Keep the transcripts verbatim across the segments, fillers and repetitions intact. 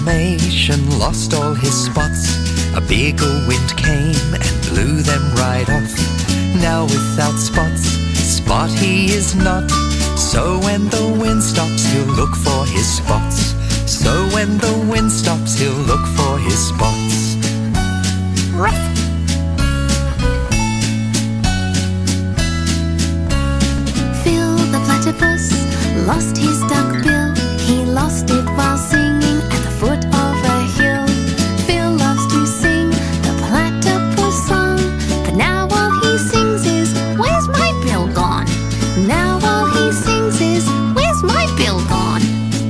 Dalmatian lost all his spots. A big wind came and blew them right off. Now without spots, Spot he is not. So when the wind stops, he'll look for his spots. So when the wind stops, he'll look for his spots. Ruff! Phil the platypus lost his duck bill. He lost it while singing at the foot of a hill. Phil loves to sing the platypus song, but now all he sings is, "Where's my bill gone?" Now all he sings is, "Where's my bill gone?"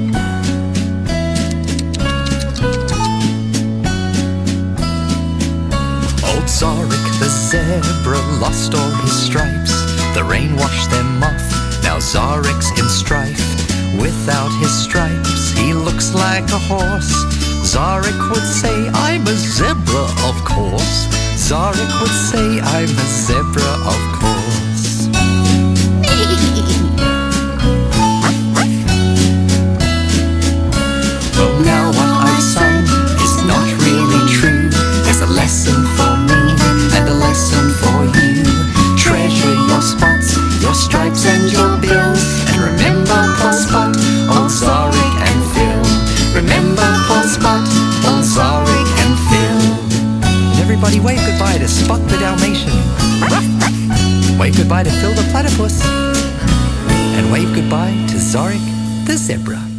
Old Zorik the zebra lost all his stripes. The rain washed them off, now Zorik's in strife. Without his stripes, he looks like a horse. Zorik would say, "I'm a zebra, of course." Zorik would say, "I'm a zebra, of course." Well, now what I've sung is not really true. There's a lesson for me and a lesson for you. Treasure your spots, your stripes and your bills, and remember Paul Spot, old Zorik and Phil. Remember Paul Spot, old Zorik and Phil. And everybody wave goodbye to Spot the Dalmatian. Wave goodbye to Phil the platypus. And wave goodbye to Zorik the zebra.